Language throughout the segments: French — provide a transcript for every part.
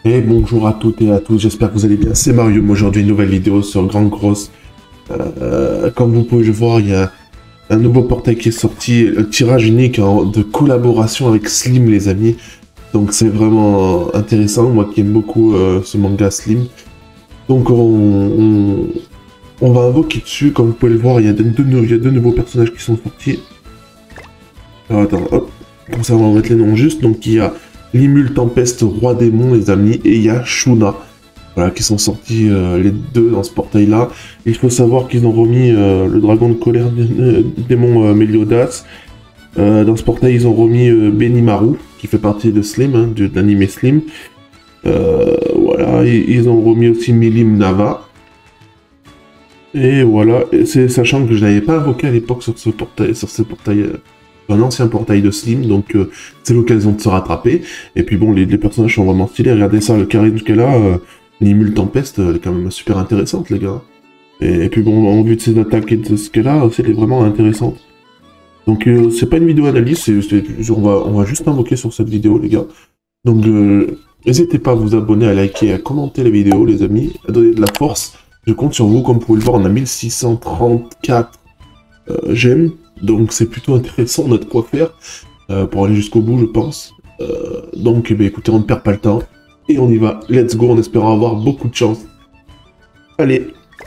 Et bonjour à toutes et à tous, j'espère que vous allez bien. C'est Mario, aujourd'hui une nouvelle vidéo sur Grand Cross. Comme vous pouvez le voir, il y a un nouveau portail qui est sorti, le tirage unique de collaboration avec Slim les amis. Donc c'est vraiment intéressant, moi qui aime beaucoup ce manga Slim. Donc on va invoquer dessus, comme vous pouvez le voir, il y a deux nouveaux personnages qui sont sortis. Alors attends, hop, comme ça on va mettre les noms justes. Donc il y a Limul Tempest, Roi Démon les amis, et il y a Shuna. Voilà, qui sont sortis les deux dans ce portail-là. Il faut savoir qu'ils ont remis le dragon de colère démon Meliodas. Dans ce portail, ils ont remis Benimaru, qui fait partie de Slim, hein, de l'anime Slim. Voilà, ils ont remis aussi Milim Nava. Et voilà, sachant que je n'avais pas invoqué à l'époque sur ce portail, un ancien portail de Slim, donc c'est l'occasion de se rattraper. Et puis bon, les personnages sont vraiment stylés. Regardez ça, le Karin qu'elle a. Limul Tempest, elle est quand même super intéressante, les gars. Et puis bon, en vue de ses attaques et de ce qu'elle a, elle est vraiment intéressante. Donc c'est pas une vidéo analyse, on va juste invoquer sur cette vidéo, les gars. Donc n'hésitez pas à vous abonner, à liker, à commenter la vidéo, les amis, à donner de la force. Je compte sur vous, comme vous pouvez le voir, on a 1634 j'aime. Donc c'est plutôt intéressant, on a de quoi faire pour aller jusqu'au bout, je pense. Donc eh bien, écoutez, on ne perd pas le temps. Et on y va, let's go, en espérant avoir beaucoup de chance. Allez.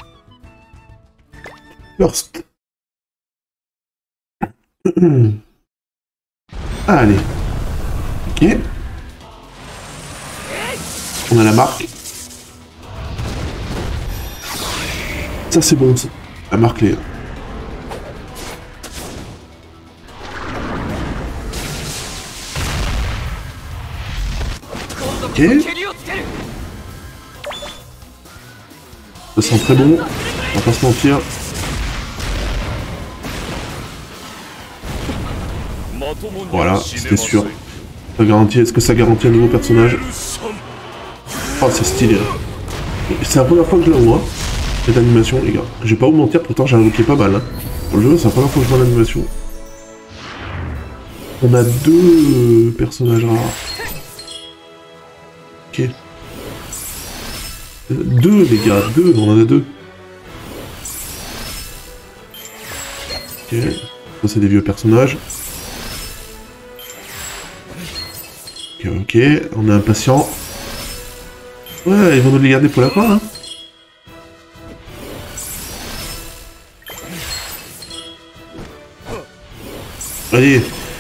First. Allez. Ok. On a la marque. Ça c'est bon, ça. La marque les... Ok. Ça sent très bon, on va pas se mentir. Voilà, c'était sûr. Ça garantit, est-ce que ça garantit un nouveau personnage? Oh, c'est stylé. C'est la première fois que je la vois, cette animation, les gars. Je vais pas vous mentir, pourtant j'ai invoqué pas mal. Hein. Pour le jeu, c'est la première fois que je vois l'animation. On a deux personnages rares. Ok. Deux, les gars, deux, on en a deux. Ok, ça c'est des vieux personnages. Ok, ok, on est impatient. Ouais, ils vont nous les garder pour la fin, hein. Allez.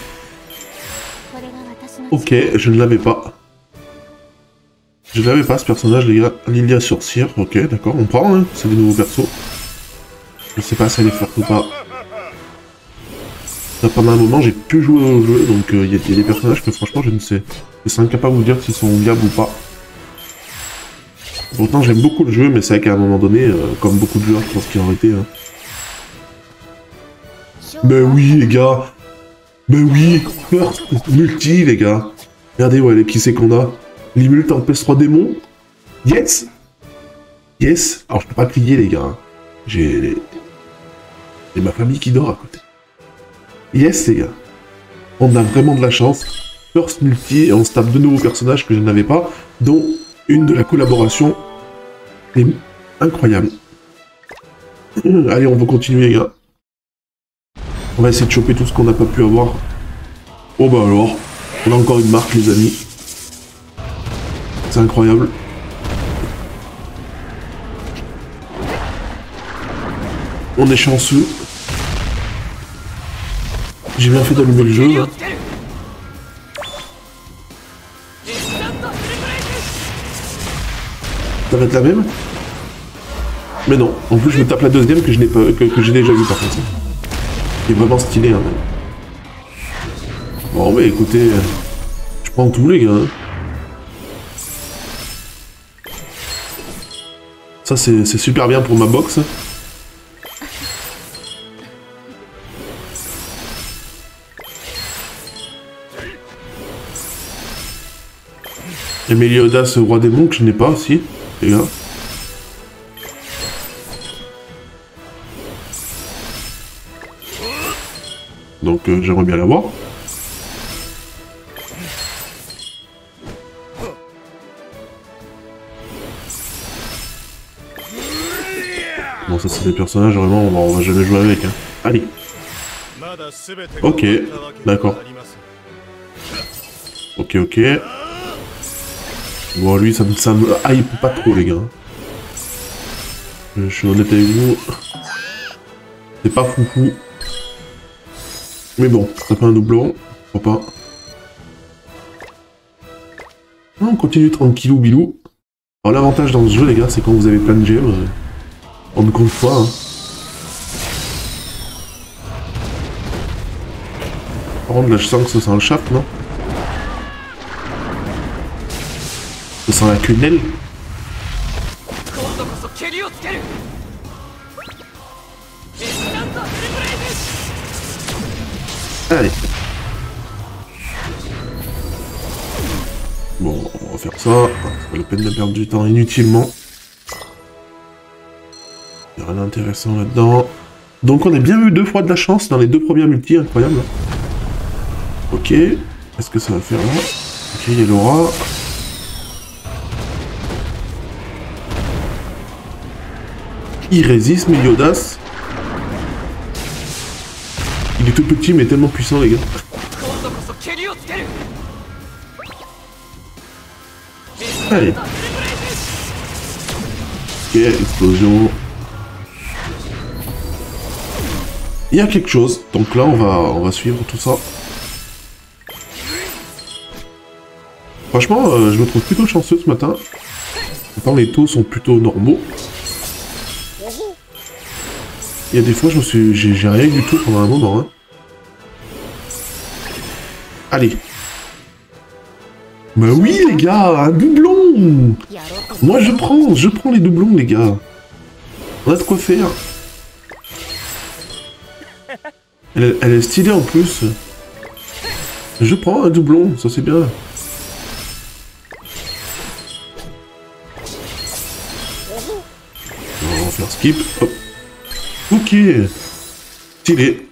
Ok, je ne l'avais pas. Je l'avais pas ce personnage, les gars. Lilia Sorcière, ok, d'accord, on prend, hein. C'est des nouveaux persos. Je sais pas si elle est forte ou pas. Là, pendant un moment, j'ai pu jouer au jeu, donc il y a des personnages que franchement, je ne sais. Je serais incapable de vous dire s'ils sont viables ou pas. Pourtant, j'aime beaucoup le jeu, mais c'est vrai qu'à un moment donné, comme beaucoup de joueurs, je pense qu'il en été. Hein. Ben oui, les gars. Ben oui, First multi, les gars. Regardez, ouais, qui c'est qu'on a. Limul Tempest 3 démons. Yes. Yes. Alors, je peux pas crier, les gars. J'ai ma famille qui dort à côté. Yes, les gars. On a vraiment de la chance. First multi, et on se tape de nouveaux personnages que je n'avais pas, dont une de la collaboration est incroyable. Allez, on va continuer, les gars. On va essayer de choper tout ce qu'on n'a pas pu avoir. Oh bah alors, on a encore une marque, les amis. C'est incroyable. On est chanceux. J'ai bien fait d'allumer le jeu, là. Ça va être la même? Mais non, en plus je me tape la deuxième que je n'ai pas, que j'ai déjà vu par contre. Il est vraiment stylé, hein. Bon mais écoutez, je prends tous les gars. Hein. Ça c'est super bien pour ma box. Et Meliodas, Roi Démon, que je n'ai pas aussi, les gars. Donc j'aimerais bien l'avoir. Bon, ça c'est des personnages, vraiment, on va jamais jouer avec. Hein. Allez. Ok, d'accord. Ok, ok. Bon, lui, ça me hype pas trop, les gars. Je suis honnête avec vous. C'est pas foufou. Mais bon, ça fait un doublon. Pourquoi pas. On continue tranquillou bilou. Alors l'avantage dans ce jeu les gars, c'est quand vous avez plein de gemmes, on ne compte pas. Hein. Par contre là je sens que ça sent le chape, non? Ça sent la quenelle. Allez. Bon, on va faire ça. C'est pas la peine de perdre du temps inutilement. Il n'y a rien d'intéressant là-dedans. Donc on a bien eu 2 fois de la chance dans les 2 premières multis, incroyable. Ok. Est-ce que ça va faire là? Ok, il y a Laura. Il résiste, Meliodas. Il est tout petit mais tellement puissant les gars. Allez. Ok, explosion. Il y a quelque chose, donc là on va suivre tout ça. Franchement, je me trouve plutôt chanceux ce matin. Pourtant les taux sont plutôt normaux. Il y a des fois j'ai rien du tout pendant un moment. Hein. Allez. Bah oui les gars, un doublon. Moi je prends les doublons les gars. On a de quoi faire. Elle est stylée en plus. Je prends un doublon, ça c'est bien. On va faire skip. Hop. Ok. Stylé.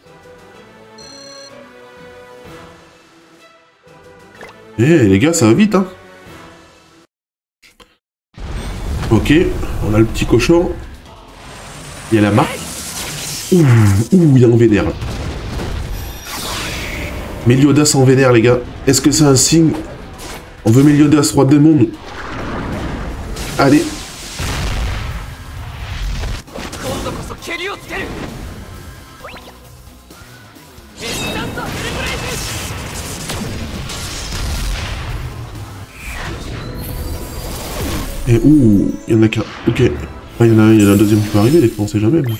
Eh les gars, ça va vite hein. Ok, on a le petit cochon. Il y a la marque. Ouh, il y a un vénère. Meliodas en vénère les gars. Est-ce que c'est un signe? On veut Meliodas, roi des mondes. Allez. Et ouh, il y en a qu'un. Ok. Enfin, il y en a un deuxième qui peut arriver, des fois on sait jamais. Mais...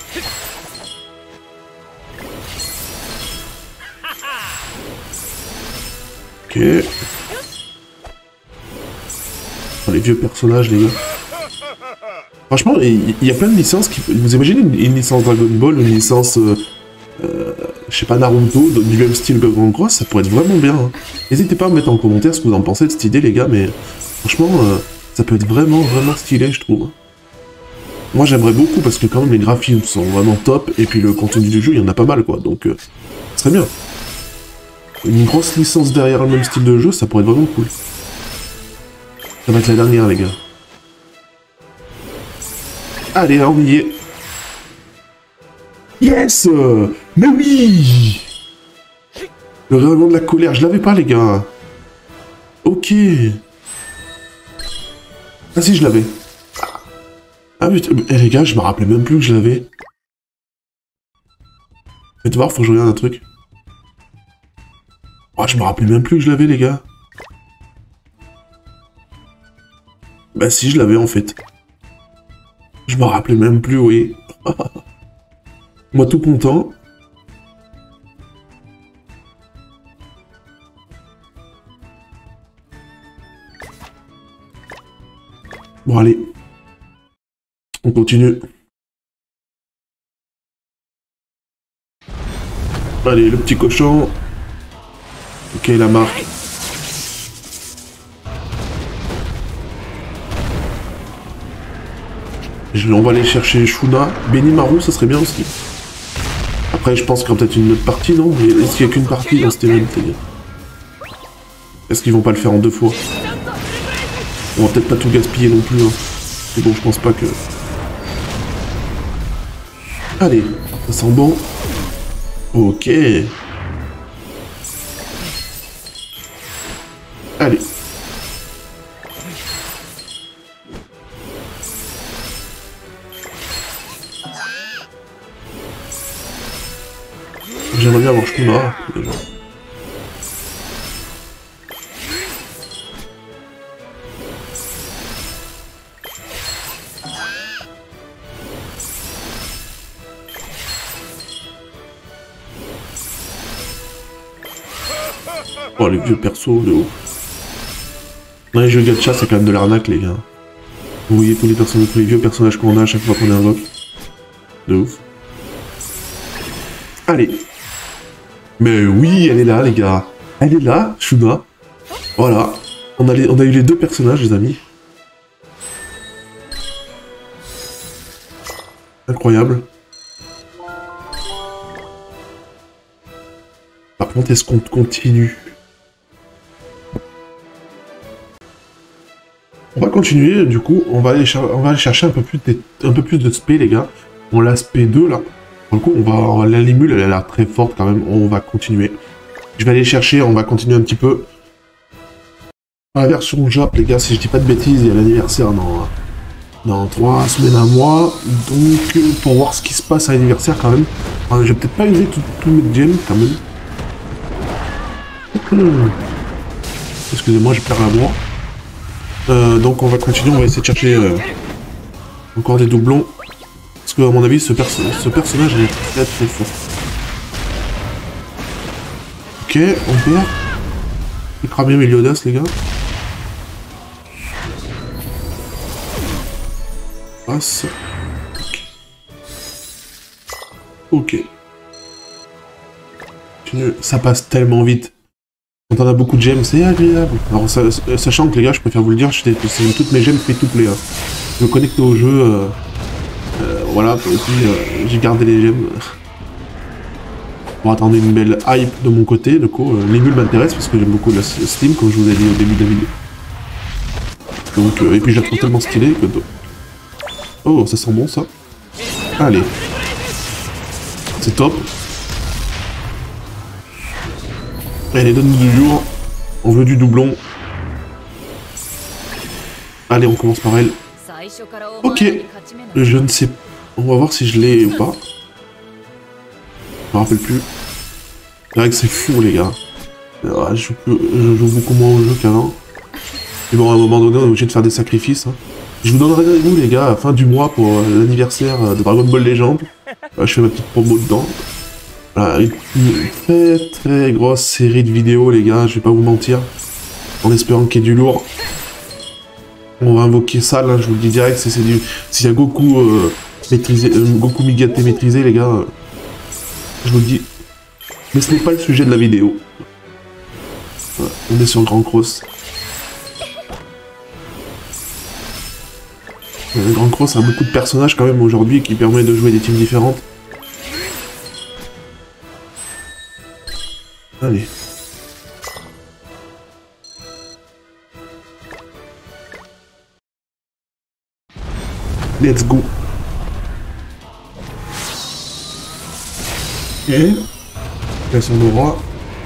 Ok. Oh, les vieux personnages, les gars. Franchement, il y a plein de licences qui... Vous imaginez une licence Dragon Ball, une licence... je sais pas, Naruto, du même style que Grand Cross, ça pourrait être vraiment bien. Hein. N'hésitez pas à me mettre en commentaire ce que vous en pensez de cette idée, les gars, mais... Franchement, ça peut être vraiment stylé, je trouve. Moi, j'aimerais beaucoup, parce que quand même, les graphismes sont vraiment top, et puis le contenu du jeu, il y en a pas mal, quoi, donc... ce serait bien. Une grosse licence derrière le même style de jeu, ça pourrait être vraiment cool. Ça va être la dernière, les gars. Allez, on y est. Yes! Mais oui! Le règlement de la colère, je l'avais pas, les gars. Ok. Ah si, je l'avais. Ah putain, les gars, je me rappelais même plus que je l'avais. Faites voir, faut que je regarde un truc. Oh, je me rappelais même plus que je l'avais, les gars. Bah si, je l'avais en fait. Je me rappelais même plus, oui. Moi tout content. Bon allez. On continue. Allez, le petit cochon. Ok, la marque. On va aller chercher Shuna. Benimaru, ça serait bien aussi. Après, je pense qu'il y aura peut-être une autre partie, non? Mais est-ce qu'il n'y a qu'une partie dans cet event, les gars? Est-ce qu'ils vont pas le faire en 2 fois? On va peut-être pas tout gaspiller non plus, hein. Mais bon, je pense pas que... Allez, ça sent bon. Ok. Allez. J'aimerais bien avoir Shuna, déjà. Oh, les vieux persos, de ouf. Dans les jeux gacha, c'est quand même de l'arnaque, les gars. Vous voyez tous les vieux personnages qu'on a à chaque fois qu'on invoque. De ouf. Allez. Mais oui, elle est là, les gars. Elle est là, Shuna. Voilà. On a eu les deux personnages, les amis. Incroyable. Par contre, est-ce qu'on continue? On va continuer, du coup, on va aller chercher un peu plus de spé, les gars. On l'a spé 2, là. Du coup, la Limule, elle a l'air très forte, quand même. On va continuer. Je vais aller chercher, on va continuer un petit peu. La version Jap, les gars, si je dis pas de bêtises, il y a l'anniversaire dans 3 semaines, un mois. Donc, pour voir ce qui se passe à l'anniversaire, quand même. Je vais peut-être pas user tous mes gems, quand même. Excusez-moi, je perds la voix. Donc on va continuer, on va essayer de chercher encore des doublons. Parce que à mon avis, ce personnage est très très fort. Ok, on perd. Il crame bien Meliodas, les gars. Passe. Ok. Ça passe tellement vite. Quand on a beaucoup de gemmes, c'est agréable. Alors, sachant que les gars, je préfère vous le dire, c'est toutes mes gemmes free to play. Hein. Je me connecte au jeu, voilà, et puis j'ai gardé les gemmes. Pour attendre une belle hype de mon côté, du coup, les bulles m'intéressent parce que j'aime beaucoup le Steam, comme je vous ai dit au début de la vidéo. Donc, et puis je la trouve tellement stylée que... Oh, ça sent bon ça. Allez. C'est top. Allez, donne-nous du jour. On veut du doublon. Allez, on commence par elle. Ok. Je ne sais... On va voir si je l'ai ou pas. Je me rappelle plus. C'est vrai que c'est fou, les gars. Je joue beaucoup moins au jeu qu'avant. Mais bon, à un moment donné, on est obligé de faire des sacrifices. Hein. Je vous donnerai rendez-vous, les gars, à la fin du mois pour l'anniversaire de Dragon Ball Legend. Je fais ma petite promo dedans. Voilà, une très très grosse série de vidéos, les gars, je vais pas vous mentir. En espérant qu'il y ait du lourd. On va invoquer ça, là, je vous le dis direct. S'il y a Goku maîtrisé, Goku Migate maîtrisé, les gars, je vous le dis. Mais ce n'est pas le sujet de la vidéo. Voilà, on est sur Grand Cross. Grand Cross a beaucoup de personnages quand même aujourd'hui qui permet de jouer des teams différentes. Allez. Let's go. Ok. Laisse son aura.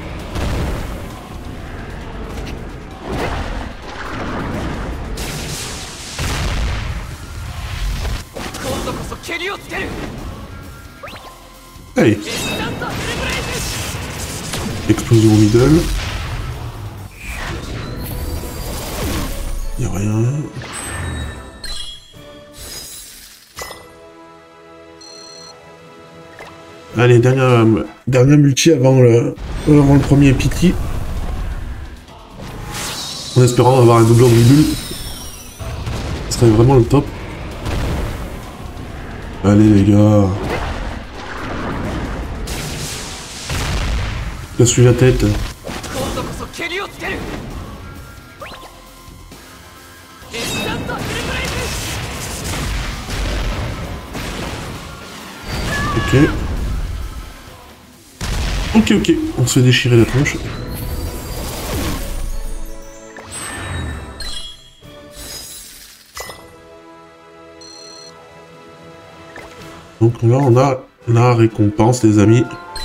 Allez. Explosion au middle. Y'a rien. Allez, dernière multi avant le premier pity. En espérant avoir un doublon de bulle. Ce serait vraiment le top. Allez les gars. Casse-lui la tête. Ok. Ok, on se fait déchirer la tronche. Donc là, on a la récompense, les amis.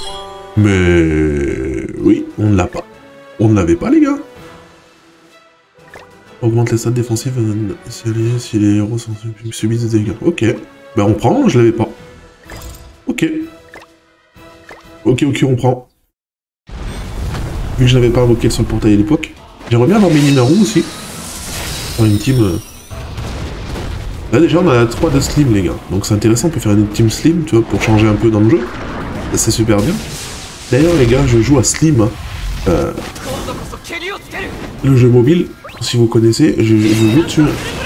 Mais oui, on ne l'a pas. On ne l'avait pas, les gars. Augmente les stats défensives si les héros subissent des dégâts. Ok. Ben on prend, je l'avais pas. Ok. Ok, on prend. Vu que je n'avais pas invoqué sur le portail à l'époque. J'aimerais bien avoir Minimaru aussi. Dans une team... Là déjà on a 3 de Slim, les gars. Donc c'est intéressant, on peut faire une team Slim, tu vois, pour changer un peu dans le jeu. Ça c'est super bien. D'ailleurs les gars, je joue à Slim. Hein. Le jeu mobile, si vous connaissez, je joue dessus.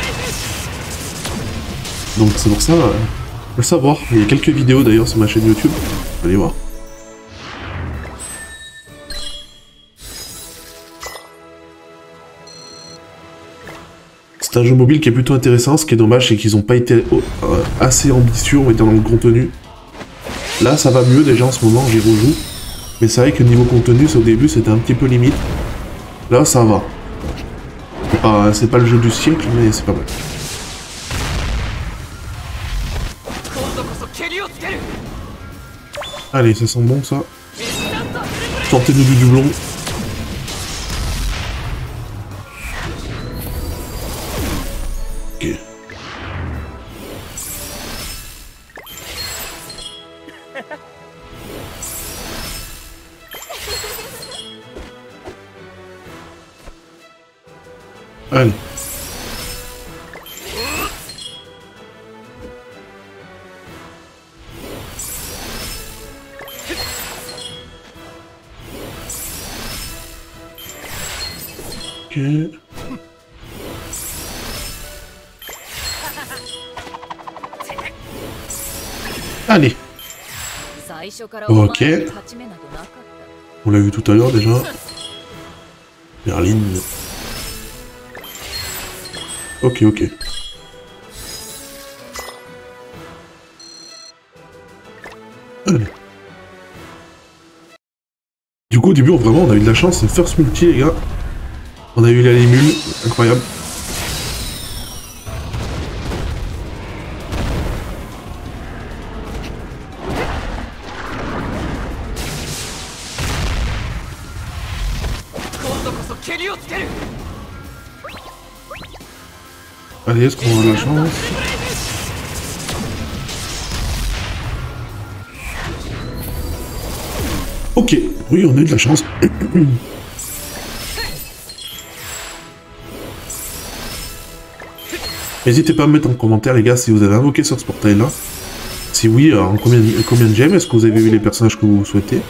Donc c'est pour ça, faut le savoir. Il y a quelques vidéos d'ailleurs sur ma chaîne YouTube. Allez voir. C'est un jeu mobile qui est plutôt intéressant. Ce qui est dommage, c'est qu'ils n'ont pas été assez ambitieux, on va dire, dans le contenu. Là, ça va mieux déjà en ce moment, j'y rejoue. Mais c'est vrai que niveau contenu, au début, c'était un petit peu limite. Là, ça va. C'est pas le jeu du siècle, mais c'est pas mal. Allez, ça sent bon, ça. Sortez-nous du doublon. Ok. Allez. Ok. Allez. Ok. On l'a vu tout à l'heure déjà. Berlin. Ok. Allez. Du coup, au début, vraiment, on a eu de la chance. C'est first multi, les gars. On a eu la Limule. Incroyable. Allez, est-ce qu'on a de la chance? Ok, oui, on a eu de la chance. N'hésitez pas à me mettre en commentaire, les gars, si vous avez invoqué sur ce portail-là. Si oui, en combien de gemmes? Est-ce que vous avez eu les personnages que vous souhaitez?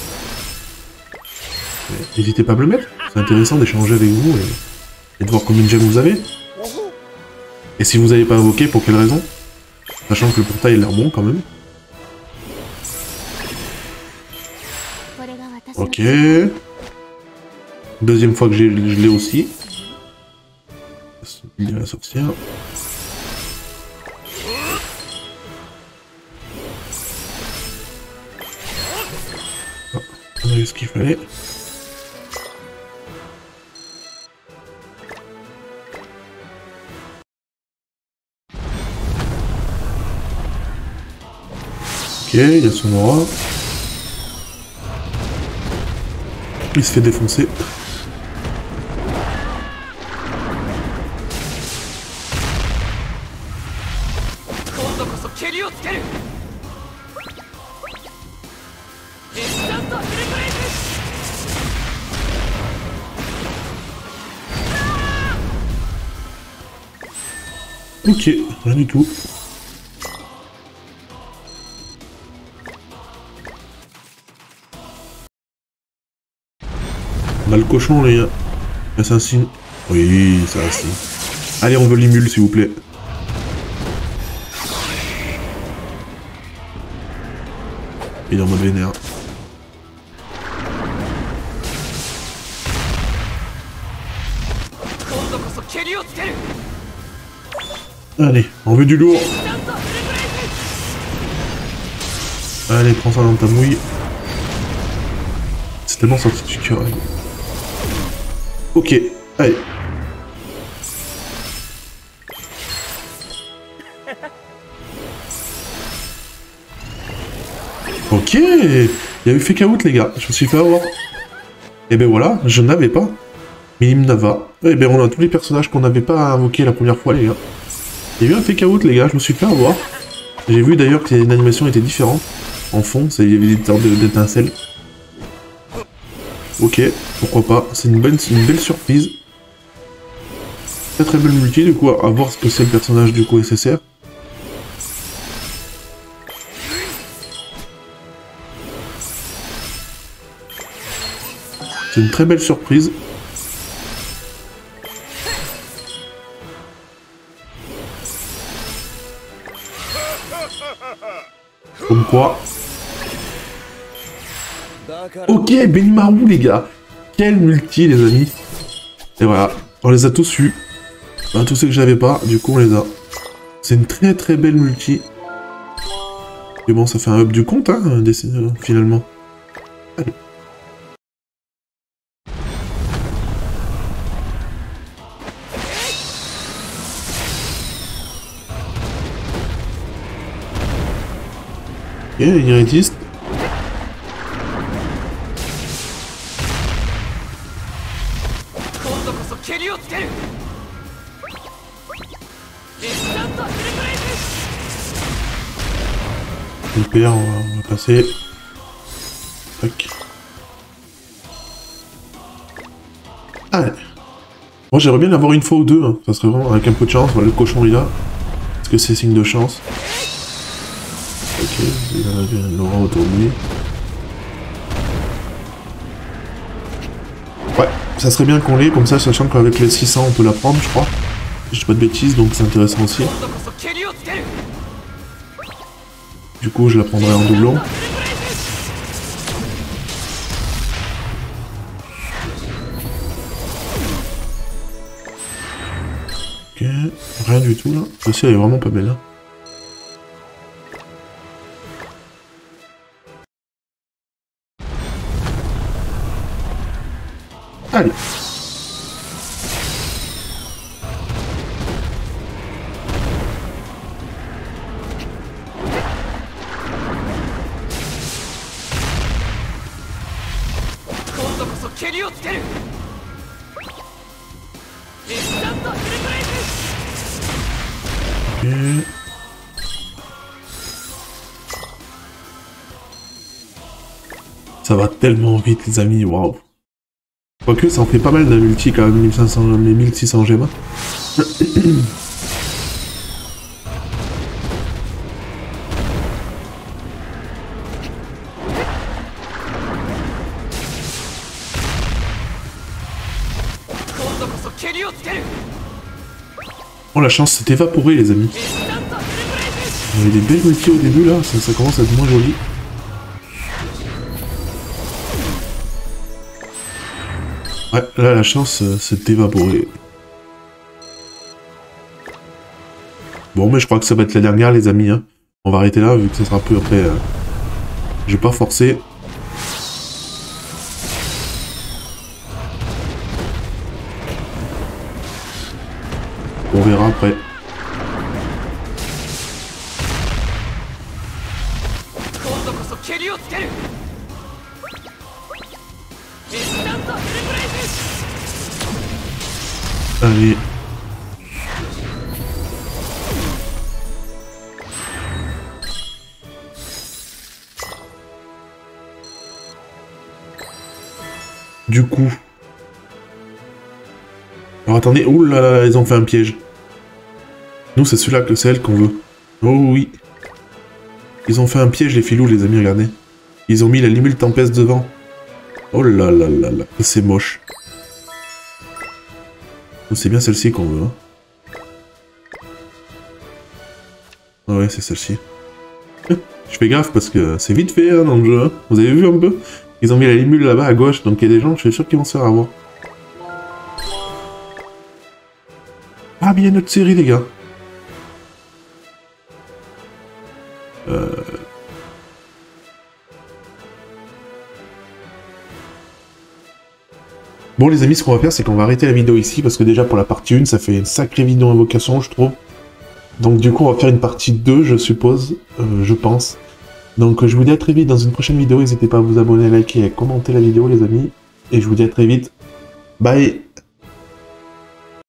N'hésitez pas à me le mettre. C'est intéressant d'échanger avec vous et de voir combien de gemmes vous avez. Et si vous n'avez pas invoqué, pour quelle raison? Sachant que le portail a l'air bon quand même. Ok. Deuxième fois que je l'ai aussi. La sorcière. Ah, on a eu ce qu'il fallait. Ok, il y a son aura. Il se fait défoncer. Ok, rien du tout. On a le cochon, les gars. Assassin. Oui, ça aussi. Allez, on veut l'émule, s'il vous plaît. Il est en mode vénère. Allez, on veut du lourd. Allez, prends ça dans ta mouille. C'est tellement sorti du cœur. Ok, allez. Ok, il y a eu fake out les gars, je me suis fait avoir. Et ben voilà, je n'avais pas. Milim Nava. Et ben on a tous les personnages qu'on n'avait pas invoqués la première fois les gars. Il y a eu un fake out les gars, je me suis fait avoir. J'ai vu d'ailleurs que une animation était différente. En fond, il y avait des sortes d'étincelles. Ok, pourquoi pas, c'est une belle surprise. Très belle multi du coup, à voir ce que c'est le personnage du coup SSR. C'est une très belle surprise. Comme quoi. Ok, Benimaru les gars. Quel multi les amis. Et voilà, on les a tous eus. Ben, tous ceux que j'avais pas, du coup on les a. C'est une très belle multi. Et bon, ça fait un up du compte, hein, finalement. Allez. Ok, il résiste. Super, on va passer. Tac. Allez. Moi j'aimerais bien l'avoir une fois ou deux, hein. Ça serait vraiment avec un peu de chance. Voilà, le cochon il est là. Est-ce que c'est signe de chance? Ok, il a l'aura autour de lui. Ouais, ça serait bien qu'on l'ait, comme ça, sachant qu'avec les 600 on peut la prendre, je crois. Je dis pas de bêtises, donc c'est intéressant aussi. Du coup, je la prendrai en doublon. Ok, rien du tout là. Celle-ci elle est vraiment pas belle là. Allez. Ok. Ça va tellement vite les amis, waouh. Quoique ça en fait pas mal d'un multi quand même, 1500, 1600 gemmes. Oh la chance s'est évaporée les amis. On avait des belles multis au début là, ça commence à être moins joli. Ouais, là la chance s'est évaporée. Bon mais je crois que ça va être la dernière les amis. Hein. On va arrêter là vu que ça sera peu après. Je vais pas forcer. On verra après. Allez. Du coup. Alors attendez, ouh là là, ils ont fait un piège. Nous, c'est celui-là que c'est elle qu'on veut. Oh oui. Ils ont fait un piège, les filous, les amis, regardez. Ils ont mis la limule tempête devant. Oh là là là là, c'est moche. C'est bien celle-ci qu'on veut. Hein. Ah ouais, c'est celle-ci. Je fais gaffe parce que c'est vite fait hein, dans le jeu. Hein. Vous avez vu un peu? Ils ont mis la limule là-bas à gauche, donc il y a des gens, je suis sûr qu'ils vont se faire avoir. Ah, bien notre série, les gars. Bon les amis, ce qu'on va faire, c'est qu'on va arrêter la vidéo ici, parce que déjà pour la partie 1, ça fait une sacrée vidéo invocation, je trouve. Donc du coup, on va faire une partie 2, je suppose, je pense. Donc je vous dis à très vite dans une prochaine vidéo, n'hésitez pas à vous abonner, à liker et à commenter la vidéo les amis, et je vous dis à très vite, bye.